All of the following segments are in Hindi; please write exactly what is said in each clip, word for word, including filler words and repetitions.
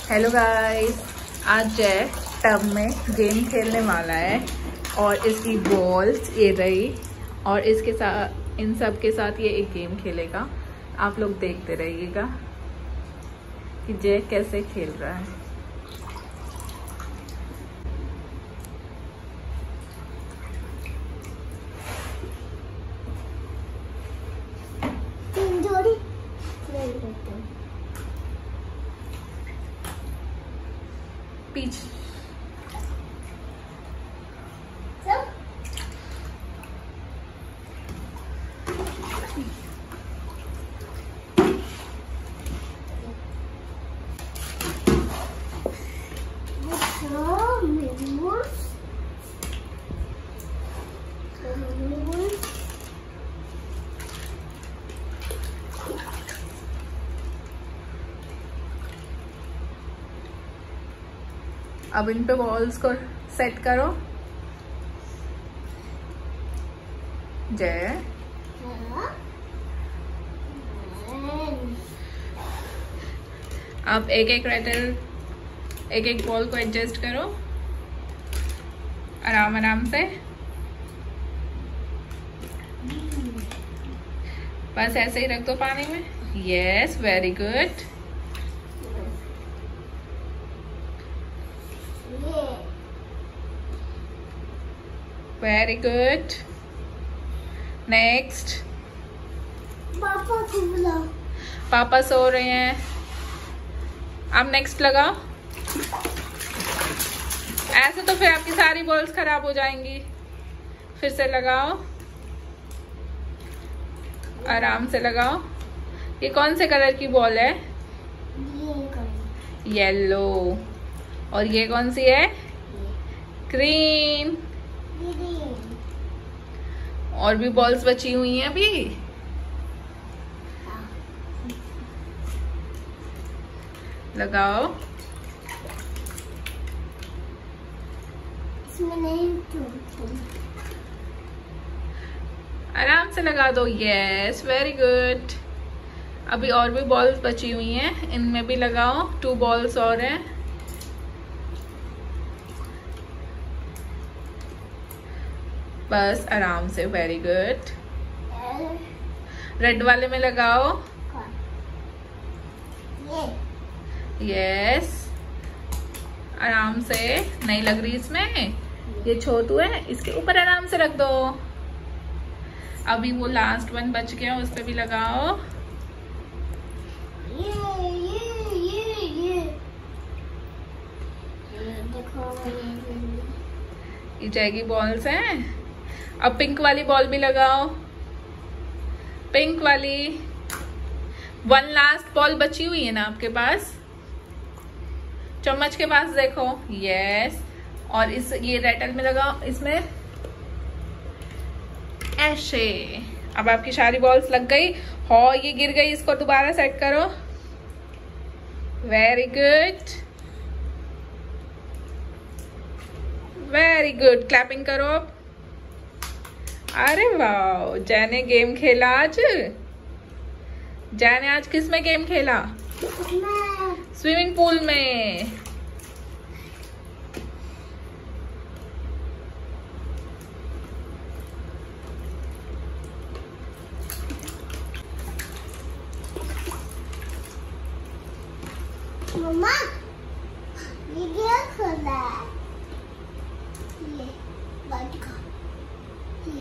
हेलो गाइस, आज जय टब में गेम खेलने वाला है और इसकी बॉल्स ये रही और इसके साथ इन सब के साथ ये एक गेम खेलेगा। आप लोग देखते रहिएगा कि जय कैसे खेल रहा है। पीछे अब इन पे बॉल्स को सेट करो। जय आप एक एक रेटल एक एक बॉल को एडजस्ट करो आराम आराम से। बस ऐसे ही रख दो पानी में। Yes, very good. Very good. Next. पापा को बुलाओ। पापा सो रहे हैं। अब नेक्स्ट लगाओ। ऐसे तो फिर आपकी सारी बॉल्स खराब हो जाएंगी। फिर से लगाओ, आराम से लगाओ। ये कौन से कलर की बॉल है? येलो। और ये कौन सी है? ग्रीन। और भी बॉल्स बची हुई हैं अभी। लगाओ। इसमें नहीं, आराम से लगा दो। Yes, very good. अभी और भी बॉल्स बची हुई हैं, इनमें भी लगाओ। टू बॉल्स और हैं। बस आराम से। Very good. रेड वाले में लगाओ। यस, आराम से। नहीं लग रही इसमें, ये छोटू है, इसके ऊपर आराम से रख दो। अभी वो लास्ट वन बच गया, उस पे भी लगाओ। ये ये ये ये देखो, ये जाएगी बॉल्स हैं। अब पिंक वाली बॉल भी लगाओ। पिंक वाली। वन लास्ट बॉल बची हुई है ना आपके पास? चम्मच के पास देखो। यस। और इस ये रेटल में लगाओ, इसमें ऐसे। अब आपकी सारी बॉल्स लग गई। हो, ये गिर गई, इसको दोबारा सेट करो। Very good, very good. Clapping करो अब। अरे वाह, जय ने गेम खेला आज। जय ने आज किस में गेम खेला? स्विमिंग पूल में। मम्मा, ये क्या खोला है? ये बात का ये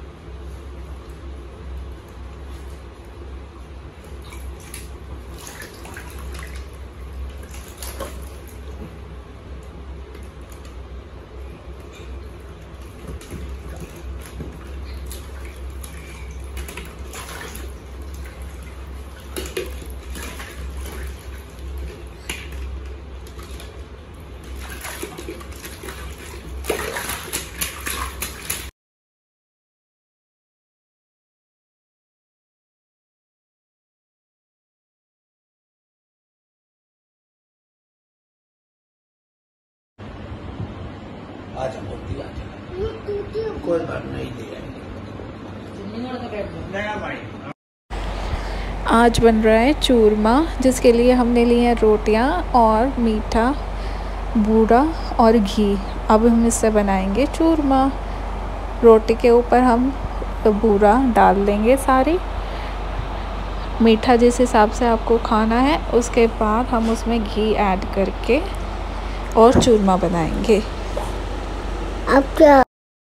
आजा मोती आजा, कोई बात नहीं, ले आएंगे। आज बन रहा है चूरमा, जिसके लिए हमने लिए हैं रोटियां और मीठा, बूरा और घी। अब हम इससे बनाएंगे चूरमा। रोटी के ऊपर हम बूरा डाल देंगे सारी, मीठा जिस हिसाब से आपको खाना है। उसके बाद हम उसमें घी ऐड करके और चूरमा बनाएंगे। अब क्या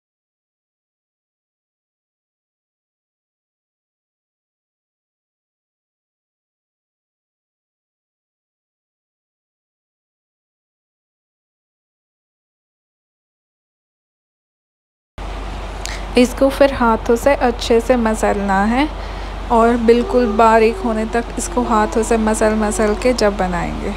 इसको फिर हाथों से अच्छे से मसलना है और बिल्कुल बारीक होने तक इसको हाथों से मसल मसल के जब बनाएंगे।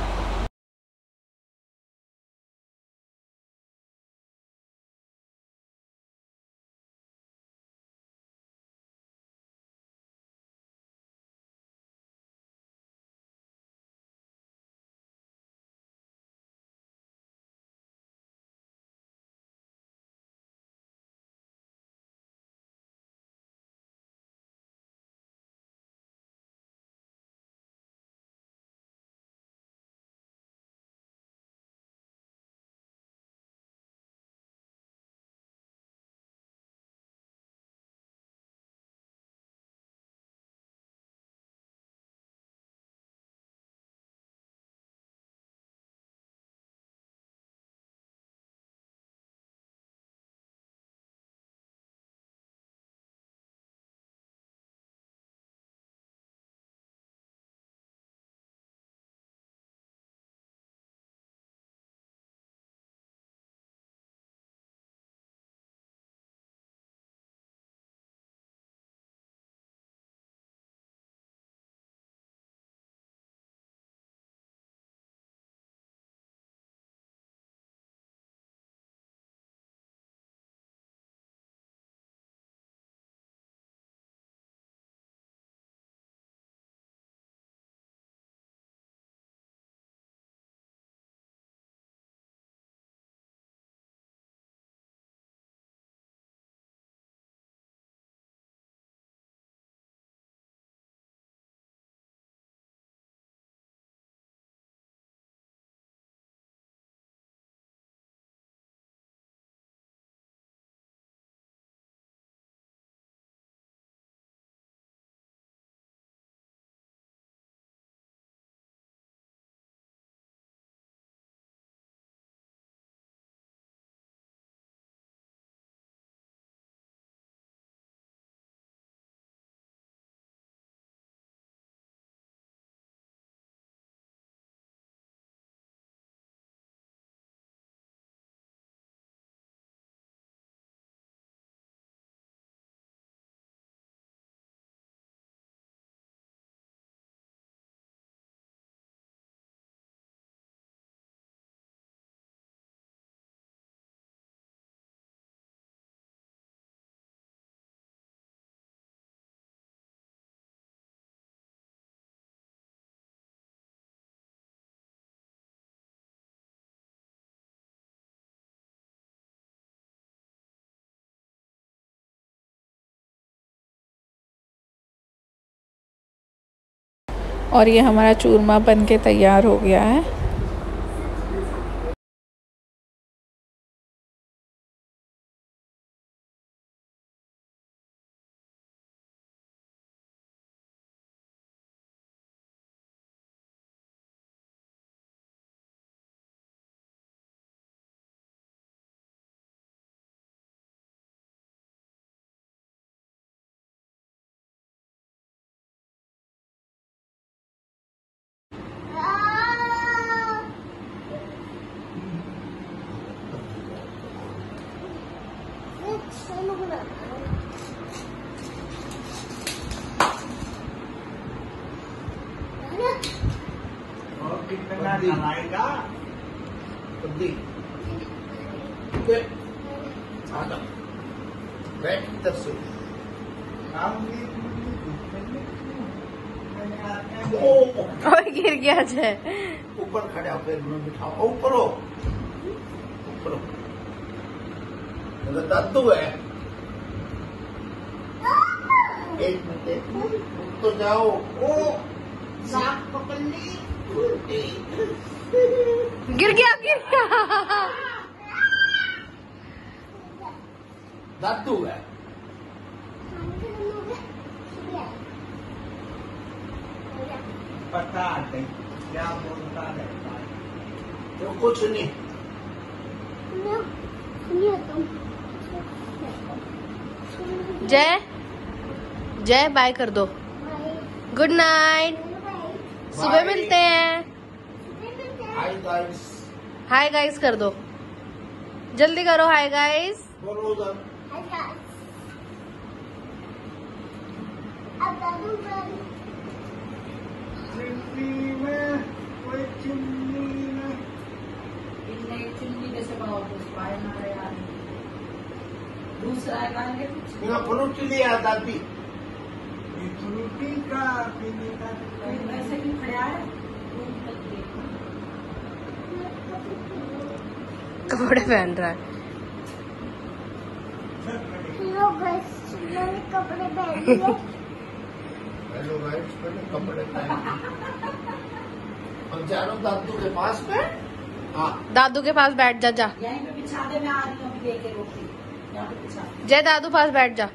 और ये हमारा चूरमा बन के तैयार हो गया है। कितना खाएगा तब्दी ओके आता बैठ इधर से और गिर गया है। ऊपर खड़े होकर बिठाओ ऊपर हो ऊपर हो दादू है एक मिनट एक मिनट तो जाओ। ओ सांप पकड़ ली। गिर गया गिर गया। दादू है। पता नहीं क्या बोलता रहता है। तो कुछ नहीं। जय जय बाय कर दो। गुड नाइट, सुबह मिलते हैं। Hi guys. हाय गाइस कर दो, जल्दी करो। हाय गाइस बोलो उधर। चिमनी में कोई चिमनी में चुन्नी कैसे पाए ना रहे यार। दूसरा है फ्रूटी लिया दादी। फ्रूटी का पीने का वैसे भी खड़ा है। कपड़े पहन रहा है। हेलो गाइस, मैंने कपड़े पहन लिए। हेलो गाइस, मैंने कपड़े पहन लिए। हम जा रहे हो दादू के पास में। हाँ दादू के पास बैठ जा। जा यहीं पे बिछा दे, मैं आ रही हूँ दे के रोटी। यहाँ पे बिछा दे। जय दादू पास बैठ जा।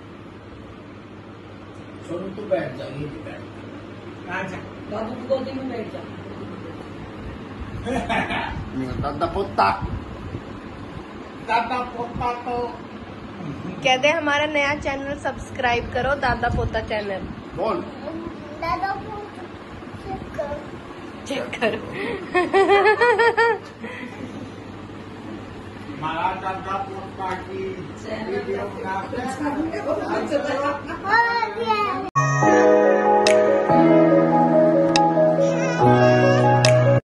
सोनू तू बैठ जा, ये भी बैठ जा। दादू की गोदी में बैठ जा। दादा पोता दादा पोता तो कहते हैं हमारा नया चैनल सब्सक्राइब करो, दादा पोता चैनल। बोल। दादा को चेक करो। चेक करो। हमारा दादा पोता की वीडियो और ये